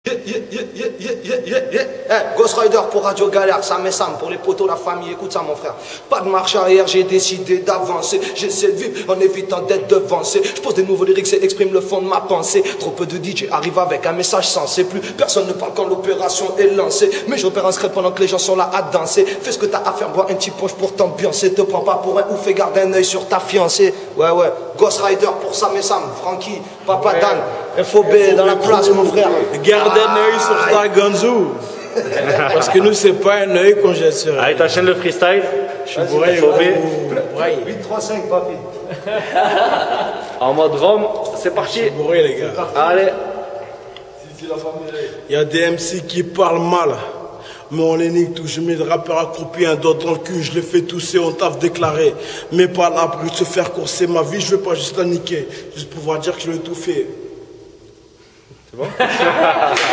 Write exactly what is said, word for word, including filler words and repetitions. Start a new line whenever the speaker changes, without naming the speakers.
Yeah, yeah, yeah, yeah, yeah, yeah, yeah, yeah. Hey, Ghost Rider pour Radio Galère, Sam et Sam, pour les potos, la famille, écoute ça mon frère. Pas de marche arrière, j'ai décidé d'avancer. J'essaie de vivre en évitant d'être devancé. Je pose des nouveaux lyrics et exprime le fond de ma pensée. Trop peu de D J arrivent avec un message sensé. Plus personne ne parle quand l'opération est lancée. Mais j'opère un secret pendant que les gens sont là à danser. Fais ce que t'as à faire, bois un petit punch pour t'ambiancer. Te prends pas pour un ouf et garde un œil sur ta fiancée. Ouais, ouais, Ghost Rider pour Sam et Sam, Frankie, Papa ouais. Dan, F O B dans la place mon frère.
Garde un œil sur ta Ganzou. Parce que nous, c'est pas un œil qu'on jette sur.
Allez, t'enchaînes le freestyle.
Je suis bourré.
huit trois cinq, papi.
En mode Rome, c'est parti.
Je suis bourré, les gars.
Allez.
Il y a des M C qui parlent mal. Mais on les nique tous, je mets le rappeur accroupi, un doigt dans le cul, je les fais tousser, on taf déclaré. Mais pas là pour se faire courser ma vie, je veux pas juste la niquer, juste pouvoir dire que je l'ai tout fait.
C'est bon?